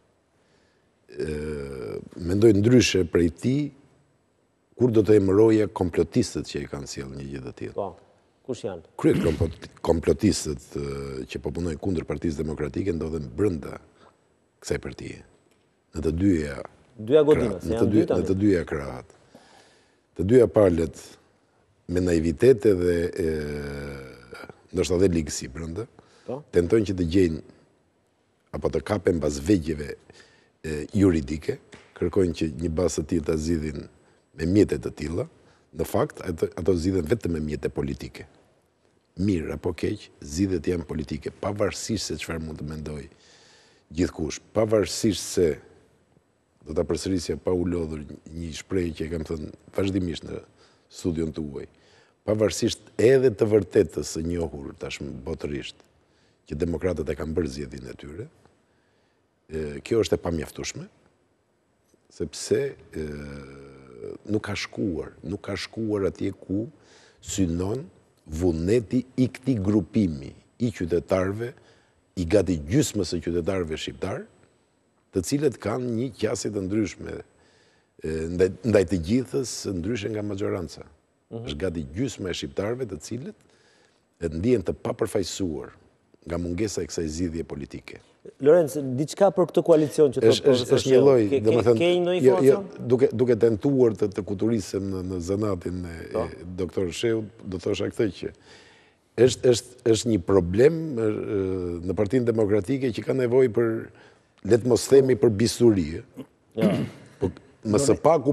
Mendoj ndryshe prej tij kur do të emëroje komplotistët që i kanë sjellë një gjë të tillë. Po, kush janë? Kryet komplotistët që po punojnë kundër Partisë Demokratike ndodhen brenda kësaj partie. Në të dyja godinës, janë dy tani. Në të dyja krahat. të dyja palët me naivitete dhe ndoshta dhe ligësi brenda, tentojnë që të gjejnë apo të kapen bas vegjeve juridike, kërkojnë që një bazë të tillë ta zgjidhin me mjete të tilla, në fakt ato zgjidhen vetëm me mjete politike. Mirë apo keq, zgjidhjet janë politike, pavarësisht se çfarë mund të mendoj gjithkush, pavarësisht se do ta përsërisja pa u lodhur një shprehje që e kam thënë vazhdimisht në studion tuaj, pavarësisht edhe të vërtetës së njohur tashmë botërisht që demokratët e kanë bërë zgjedhjen e tyre, kjo është e pamjaftueshme, sepse nuk ka shkuar atje ku synon vullneti i këtij grupimi i qytetarëve, i gati gjysmës së qytetarëve shqiptar, të cilët kanë një qasje të ndryshme ndaj të gjithës, ndryshe nga maxoranca. Është gati gjysma e shqiptarëve të cilët ndihen të papërfaqësuar nga mungesa e kësaj zgjidhje politike. Lorenz, diçka për këtë koalicion që është një lloj, domethënë, ke një informacion? Duke tentuar të kuturisem në zanatin e doktor Sheut, do thosha këtë që është një problem në Partinë Demokratike që ka nevojë për, le të mos themi, për bisturi. Më së paku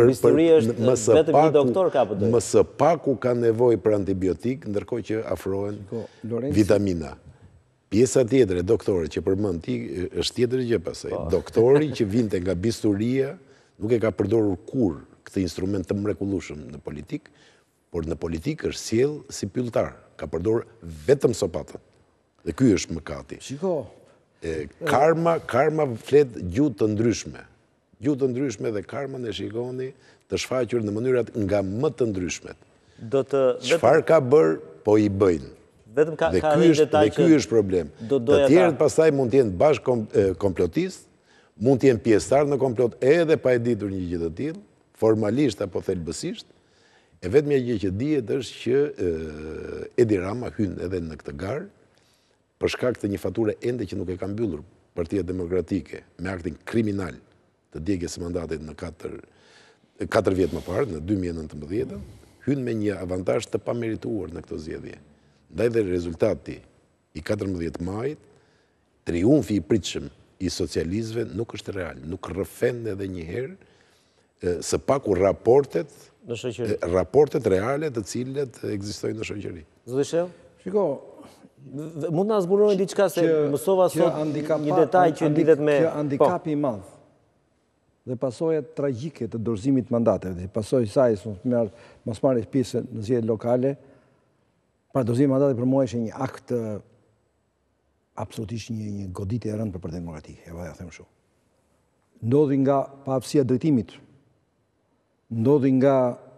më së paku ka nevojë për antibiotik, ndërkohë që afrohen vitamina. Pjesa tjetër e doktorit që përmend ti është tjetër gjë pastaj. Doktori që vinte nga bisturia nuk e ka përdorur kurrë këtë instrument të mrekullueshëm në politik, por në politik është sjell si pylltar, ka përdorur vetëm sopatën. Dhe ky është mëkati. Shiko, karma flet gjuhë të ndryshme. Gjuhë të ndryshme dhe karmën e shikoni të shfaqur në mënyrat nga më të ndryshmet. Çfarë ka bërë, po i bëjnë. Vetëm ka dhe ky është problem. Të tjerët pastaj mund të jenë bashkë komplotistë, mund të jenë pjesëtar në komplot edhe pa e ditur një gjë të tillë, formalisht apo thelbësisht. E vetmja gjë që dihet është që Edi Rama hyn edhe në këtë garë për shkak të një fature ende që nuk e ka mbyllur Partia Demokratike me aktin kriminal të djegjes së mandatit në 4 vjet më parë, në 2019, hyn me një avantazh të pamerituar në këtë zgjedhje. Ndaj dhe rezultati i 14 majit, triumfi i pritshëm i socialistëve nuk është real, nuk rrëfen edhe një herë së paku raportet reale të cilat ekzistojnë në shoqëri. Zoti Sheu? Shiko, mund na zbuloni diçka se mësova sot një detaj që lidhet me handikapi i madh dhe pasojat tragjike të dorëzimit mandateve, dhe pasojë saj mos marrë pjesë në zgjedhje lokale. Pra, dorëzimi i mandatit për mua ishte një akt absolutisht një goditje e rëndë për Partinë Demokratike, e vaja them kështu. Ndodhi nga paaftësia e drejtimit, ndodhi nga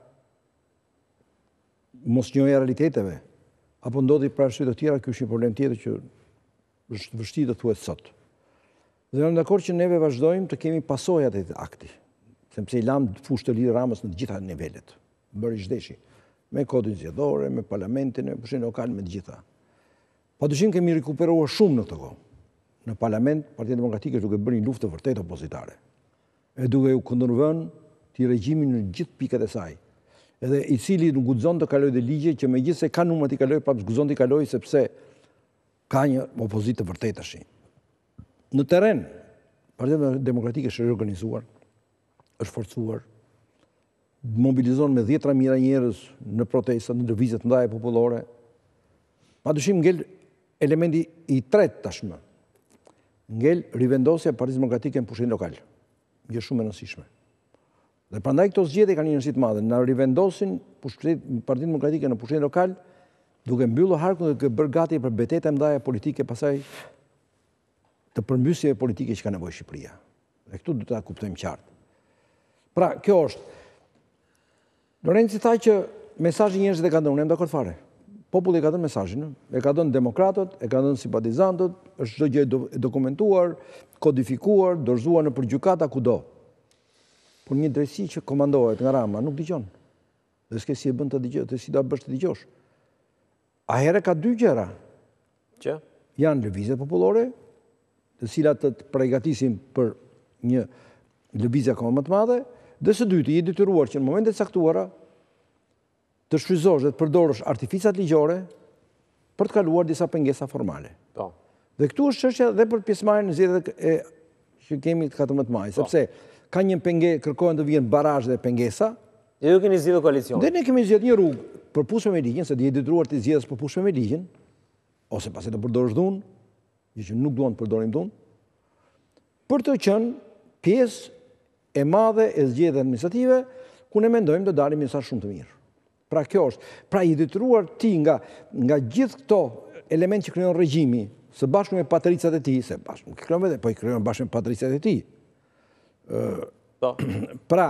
mosnjohja e realiteteve, apo ndodhi për arsye të tjera, ky është një problem tjetër që është vështirë të thuhet sot. Dhe jam dakord që neve vazhdojmë të kemi pasojat e këtij akti, sepse i lam fushë të lidhur Ramës në të gjitha nivelet. Bëri zhdeshi me kodin zgjedhore, me parlamentin, me pushtetin lokal, me të gjitha. Padyshim kemi rikuperuar shumë në këtë kohë. Në parlament, Partia Demokratike është duke bërë një luftë të vërtetë opozitare. E duke u kundërvënë ti regjimin në gjithë pikat e saj. Edhe i cili nuk guxon të kalojë dhe ligje që megjithëse ka numrat i kalojë, prapë guxon të kalojë sepse ka një opozitë të vërtetë tash. Në terren, Partia Demokratike është reorganizuar, është forcuar, mobilizon me 10.000 njerëz në protesta, në lëvizje të mëdha popullore. Padyshim ngel elementi i tretë tashmë. Ngel rivendosja e Partisë Demokratike në pushtetin lokal. Gjë shumë e rëndësishme. Dhe prandaj këto zgjedhje kanë një rëndësi të madhe. Na rivendosin Partinë Demokratike në pushtetin lokal, duke mbyllur harkun dhe duke bërë gati për betejë të mëdha politike pasaj të përmbysjeve politike që ka nevojë Shqipëria. Dhe këtu duhet ta kuptojmë qartë. Pra, kjo është. Lorenzi tha që mesazhi njerëzit e ka dhënë, unë jam dakord fare. Populli e ka dhënë mesazhin, e ka dhënë demokratët, e ka dhënë simpatizantët, është çdo gjë e dokumentuar, kodifikuar, dorëzuar nëpër gjykata kudo. Por një drejtësi që komandohet nga Rama nuk dëgjon. Dhe s'ke si e bën të dëgjosh, të si do bësh të dëgjosh. A herë ka dy gjëra. Që janë lëvizjet popullore, të cilat të përgatisin për një lëvizje akoma më të madhe, Dhe së dyti, i detyruar që në momentet caktuara të shfryzosh dhe të përdorësh artificat ligjore për të kaluar disa pengesa formale. Dhe këtu është çështja dhe për pjesëmarrjen në zgjedhjet që kemi 14 maj, sepse ka një kërkohen të vijen barazh dhe pengesa. Ju keni zgjedhur koalicion. Dhe ne kemi zgjedhur një rrugë përputhshme me ligjin, se je detyruar të zgjedhësh përputhshme me ligjin, ose pasi të përdorësh dhunë, që nuk duan të përdorim dhunë, për të qenë pjesë e madhe e zgjedhjeve administrative, ku ne mendojmë të dalim mesazh shumë të mirë. Pra kjo është, pra i detyruar ti nga gjithë këto elementë që krijon regjimi, së bashku me patricat e tij, se bashkë nuk krijon vetë, po i krijon bashkë me patricat e tij. Pra,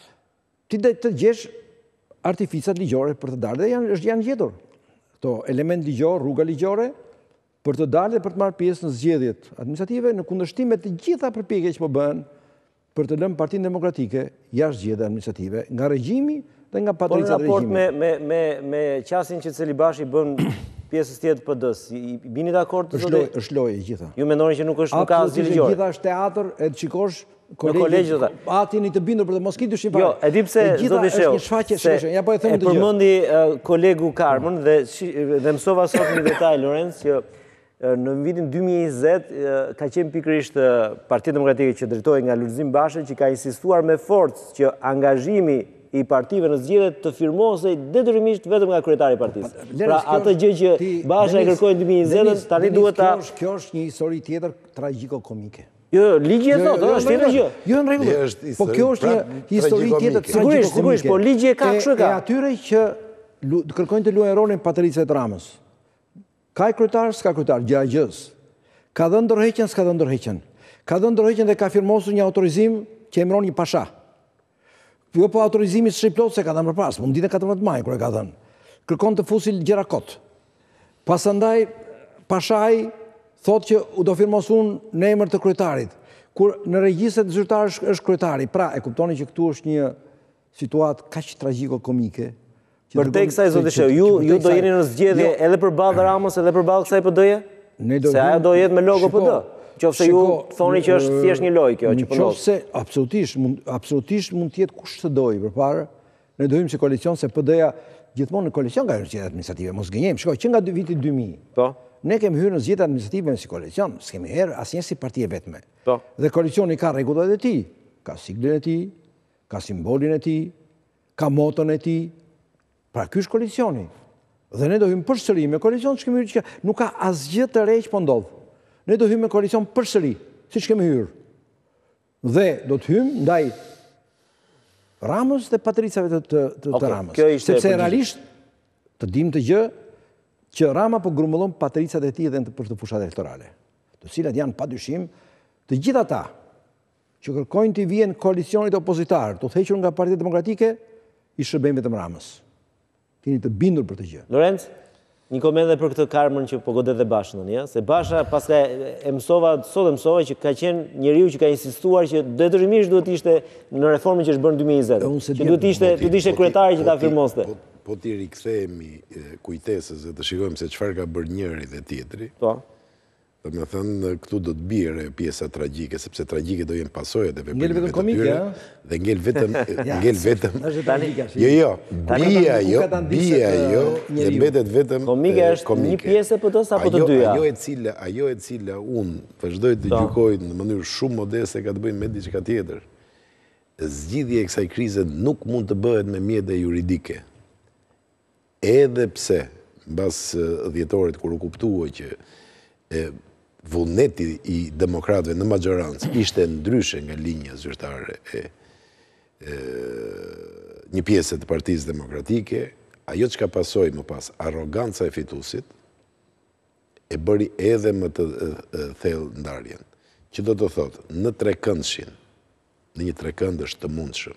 ti të gjesh artificat ligjore për të dalë, dhe janë gjetur. Këto element ligjor, rruga ligjore, për të dalë dhe për të marrë pjesë në zgjedhjet administrative, në kundërshtim me të gjitha përpjekjet që po bëhen për të lënë Partinë Demokratike jashtë zgjedhjeve administrative, nga regjimi dhe nga patricat e regjimit. Po në raport me qasin që Celibashi bën pjesës tjetër të PD-s, bini dakord të zotë? Është lojë e gjitha. Ju mendoni që nuk ka asgjë ligjore? Gjitha është teatr, e të shikosh kolegjit, atin i të bindur për të mos kitë dyshim fare. Jo, e di pse, zotë Sheu, se e përmendi kolegu Karmën dhe mësova sot një detaj, Lorenz, që në vitin 2020 ka qenë pikërisht Partia Demokratike që drejtohej nga Lulzim Basha, që ka insistuar me forcë që angazhimi i partive në zgjedhjet të firmosej detyrimisht vetëm nga kryetari i partisë. Pra atë gjë që Basha e kërkoi në 2020, tani duhet ta... Kjo është një histori tjetër tragjiko-komike. Jo, ligji e thotë, është tjetër gjë. Jo, në rregull. Po kjo është një histori tjetër tragjiko-komike. Sigurisht, po ligji e ka kështu e ka. E atyre që kërkojnë të luajnë rolin patricat e Ramës. Ka i kryetar, s'ka kryetar, gjës. Ka dhënë ndërheqjen, s'ka dhënë ndërheqjen. Ka dhënë ndërheqjen dhe ka firmosur një autorizim që emëron një pasha. Jo po autorizimi së shqiplot se ka dhënë përpas, më ditën 14 maj kur e ka dhënë. Kërkon të fusil gjera kot. Pasandaj pashaj thotë që u do firmosun në emër të kryetarit. Kur në regjistrat zyrtar është kryetari. Pra, e kuptoni që këtu është një situatë kaq tragjiko-komike. Për te kësaj, zotë Sheu, ju do jeni në zgjedhje edhe për ballë Ramës edhe për ballë kësaj PD-je? Se ajo do jetë me logo PD. Qofse ju thoni që është thjesht një lojë kjo që po ndodh. Qofse absolutisht mund të jetë kush të dojë përpara, ne dojmë si koalicion se PD-ja gjithmonë në koalicion ka zgjedhje administrative, mos gënjejmë. Shikoj, që nga viti 2000. Po. Ne kemi hyrë në zgjedhje administrative si koalicion, s'kemi herë asnjë si parti e vetme. Po. Dhe koalicioni ka rregullat e tij, ka siglin e tij, ka simbolin e tij, ka moton e tij. Pra, ky është koalicioni. Dhe ne do hyjmë përsëri me koalicion që kemi hyrë, që nuk ka asgjë të re që po ndodh. Ne do hyjmë me koalicion përsëri, siç kemi hyrë. Dhe do të hyjmë ndaj Ramës dhe patricave të Ramës. Sepse realisht të dimë të gjë që Rama po grumbullon patricat e tij edhe për të fushat elektorale, të cilat janë padyshim të gjithë ata që kërkojnë të vijnë koalicionit opozitar, të hequr nga Partia Demokratike, i shërbejnë vetëm Ramës. Keni të bindur për të gjë. Lorenz, një koment edhe për këtë Karmën që po godet dhe Bashën, ja? Se Basha paska sot e mësova që ka qenë njeriu që ka insistuar që detyrimisht duhet ishte në reformën që është bërë në 2020, që duhet ishte kryetari që ta firmoste. Po ti rikthehemi kujtesës dhe të shikojmë se çfarë ka bërë njëri dhe tjetri. Po. Dhe me thënë, këtu do të bjerë pjesa tragjike, sepse tragjike do jenë pasojat e ngel vetëm komike, dhe ngel vetëm, jo, bia jo, dhe mbetet vetëm komike është një pjesë e PD-s apo të dyja? Ajo e cila unë vazhdoj të gjykoj në mënyrë shumë modeste ka të bëjë me diçka tjetër. Zgjidhja e kësaj krize nuk mund të bëhet me mjete juridike. Edhe pse, mbas dhjetorit kur u kuptua që vullneti i demokratëve në majorancë ishte ndryshe nga linja zyrtare e një pjesë të Partisë Demokratike, ajo që ka pasoj më pas arroganca e fitusit, e bëri edhe më të thellë ndarjen. Që do të thotë, në trekëndshin, në një trekëndësh të mundshëm,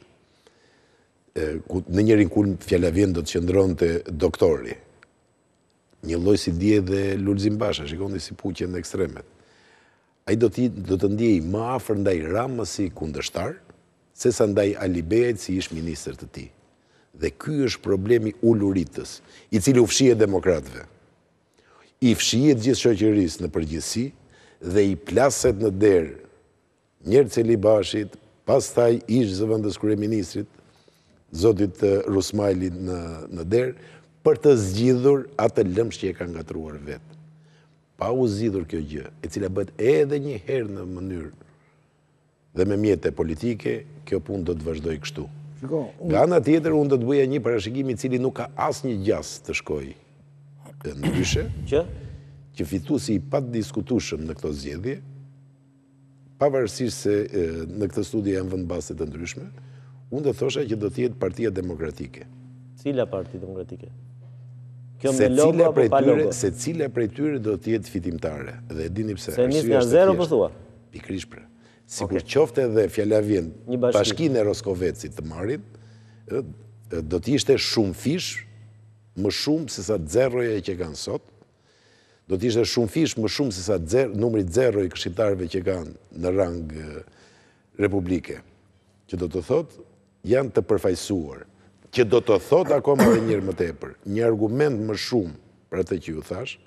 në njërin kur fjala vjen do të qëndronte doktori, një lloj si dje dhe Lulzim Basha, shikoni si puqen në ekstremet. Ai do të ndjej më afër ndaj Ramës si kundërshtar, sesa ndaj Alibejt si ish ministër të tij. Dhe ky është problemi uluritës, i cili u fshihet demokratëve. I fshihet gjithë shoqërisë në përgjithësi dhe i plaset në derë njërë Celibashit, pas taj ish zëvendës kryeministrit, zotit Rusmajli në derë, për të zgjidhur atë lëmsh që e ka ngatruar vetë. Pa u zgjidhur kjo gjë, e cila bëhet edhe një herë në mënyrë dhe me mjete politike, kjo punë do të vazhdoj kështu. Nga ana tjetër, unë do të bëja një parashikimi i cili nuk ka asnjë gjas të shkojë ndryshe, që fituesi i padiskutueshëm në këto zgjedhje, pavarësisht se në këtë studi janë vënë baze të ndryshme, unë do thosha që do të jetë Partia Demokratike. Cila Parti Demokratike? Kjo me logo apo pa logo? Secila prej tyre do të jetë fitimtare. Dhe e dini pse. Se nis nga zero po thua? Pikërisht pra. Sikur qofte edhe fjala vjen Bashkinë e Roskovecit të marrin, do të ishte shumë fish, më shumë se sa zeroja që kanë sot. Do të ishte shumë fish, më shumë se sa numri zero i këshilltarëve që kanë në rang republike. Që do të thotë, janë të përfaqësuar. Që do të thotë akoma edhe një herë më tepër, një argument më shumë për atë që ju thash,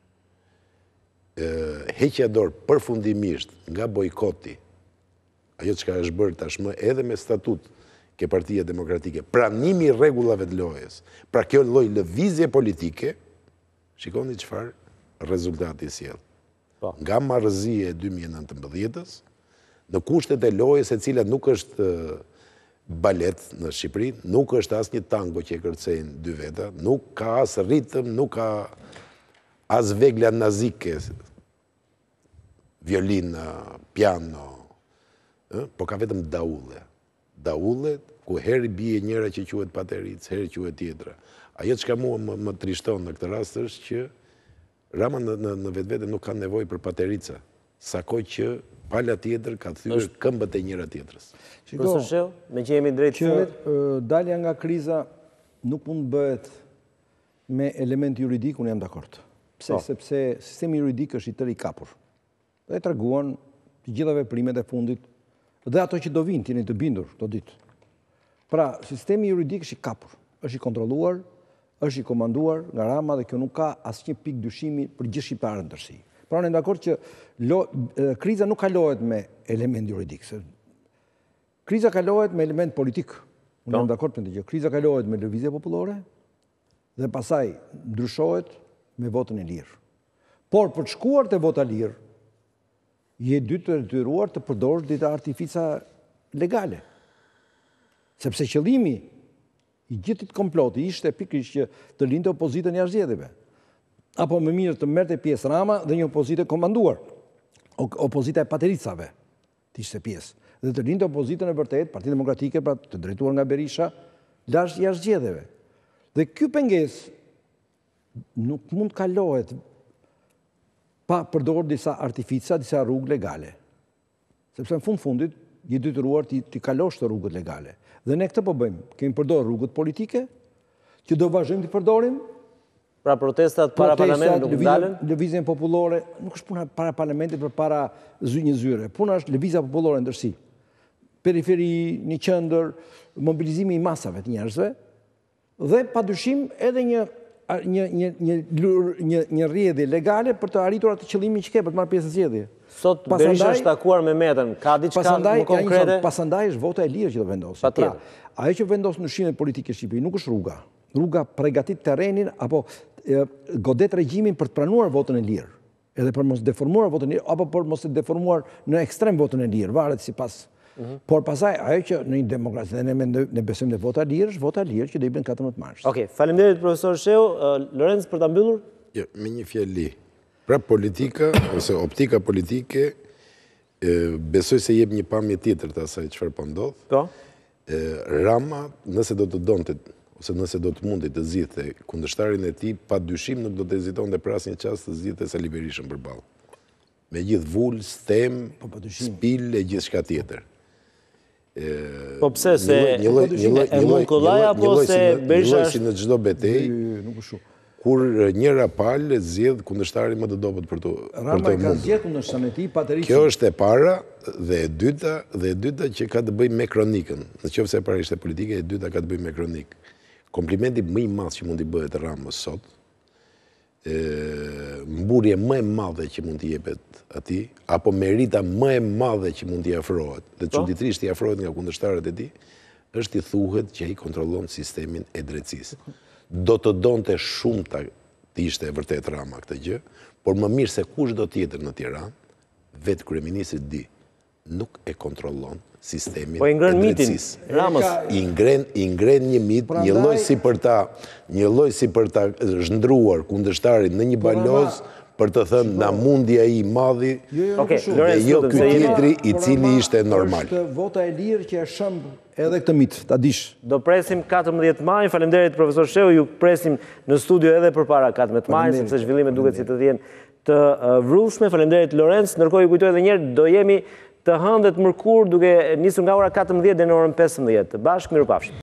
heqja dorë përfundimisht nga bojkoti, ajo çka është bërë tashmë edhe me statut ke Partia Demokratike, pranimi i rregullave të lojës. Pra kjo lloj lëvizje politike, shikoni çfarë rezultati sjell. Nga marrëzia e 2019-s, në kushtet e lojës e cila nuk është balet në Shqipëri, nuk është as një tango që e kërcejnë dy veta, nuk ka as ritëm, nuk ka as vegla nazike, violina, piano, po ka vetëm daulle. Daulle, ku heri bie njëra që quhet pateric, heri quhet tjetra. Ajo çka mua më trishton në këtë rast është që Rama në vetvete nuk ka nevojë për paterica, sakoj që pala tjetër ka thyer këmbët e njëra tjetrës. Profesor Sheu, me që jemi drejt fundit, dalja nga kriza nuk mund bëhet me element juridik, unë jam dakord. Pse? Sepse sistemi juridik është i tërë i kapur. Dhe treguan të gjitha veprimet e fundit dhe ato që do vinë, jeni të bindur këto ditë. Pra, sistemi juridik është i kapur, është i kontrolluar, është i komanduar nga Rama dhe kjo nuk ka asnjë pikë dyshimi për gjithë shqiptarët ndërsi. Pra, unë jam dakord që kriza nuk kalohet me element juridik. Kriza kalohet me element politik. Unë jam dakord me të gjë. Kriza kalohet me lëvizje popullore dhe pasaj ndryshohet me votën e lirë. Por për të shkuar te vota lirë, je detyruar të përdorësh dita artifica legale. Sepse qëllimi i gjithë të komploti ishte pikërisht që të lindte opozitën jashtë zgjedhjeve. Apo më mirë të merrte pjesë Rama dhe një opozitë komanduar, opozita e patericave të ishte pjesë, dhe të lindte opozitën e vërtet, Partia Demokratike, pra të drejtuar nga Berisha, jashtë zgjedhjeve. Dhe ky pengesë nuk mund kalohet pa përdorur disa artifica, disa rrugë legale. Sepse në fundit je detyruar të kalosh të rrugët legale. Dhe ne këtë po bëjmë, kemi përdorur rrugët politike, që do vazhdojmë të përdorim. Pra protestat para parlamentit nuk ndalen? Lëvizjen popullore, nuk është puna para parlamentit për para një zyre. Puna është lëvizja popullore ndërsi. Periferi, një qendër, mobilizimi i masave të njerëzve, dhe padyshim edhe një rrjedhje legale për të arritur atë qëllimin që ke për të marrë pjesë në zgjedhje. Sot Berisha është takuar me Metën, ka diçka më konkrete? Pasandaj është vota e lirë që do vendosë. Pra, ajo që vendosë ndryshimet politike Shqipëri nuk është rruga. Rruga përgatit terrenin apo godet regjimin për të pranuar votën e lirë. Edhe për mos deformuar votën e lirë, apo për mos të deformuar në ekstrem votën e lirë, varet sipas. Por pasaj, ajo që në një demokraci dhe ne besojmë në vota lirë, është vota lirë që do i bën 14 mars. Okej, faleminderit profesor Sheu. Lorenz, për ta mbyllur? Jo, me një fjali. Pra politika, ose optika politike, besoj se jep një pamje tjetër të asaj çfarë po ndodh. Po. Rama, nëse do të donte, ose nëse do të mundi të zgjidhte kundërshtarin e tij, padyshim nuk do të hezitonte për asnjë çast të zgjidhte Sali Berishën përballë. Me gjithë vulës, tem, spil e gjithçka tjetër. Po pse se e mund kollaja apo se Berisha si në çdo betejë, nuk është shumë. Kur njëra palë zgjedh kundërshtarin më të dobët për të Rama ka zgjedhur kundërshtarin e tij pateric. Kjo është e para dhe e dyta që ka të bëjë me kronikën. Nëse e para ishte politike, e dyta ka të bëjë me kronikë. Komplimenti më i madh që mund i bëhet Ramës sot mburje më e madhe që mund t'i jepet ati, apo merita më e madhe që mund t'i afrohet, dhe çuditërisht t'i afrohet nga kundërshtarët e tij, është i thuhet që ai kontrollon sistemin e drejtësisë. Do të donte shumë të ishte e vërtet Rama këtë gjë, por më mirë se kushdo tjetër në Tiranë, vetë kryeministri di, nuk e kontrollon sistemin e drejtësisë. I ngren një mit, një lloj si për ta zhndruar kundërshtarin në një baloz, për të thënë na mundi ai i madhi, dhe jo ky tjetri i cili ishte normal. Është vota e lirë që e shëmb edhe këtë mit, ta dish. Do presim 14 maj, faleminderit profesor Sheu, ju presim në studio edhe përpara 14 maj, sepse zhvillimet duket si të jenë të vrullshme. Faleminderit Lorenz, ndërkohë ju kujtoj edhe një herë, do jemi të hëndet mërkur duke nisur nga ora 14 deri në orën 15. Bashkë, mirupafshim.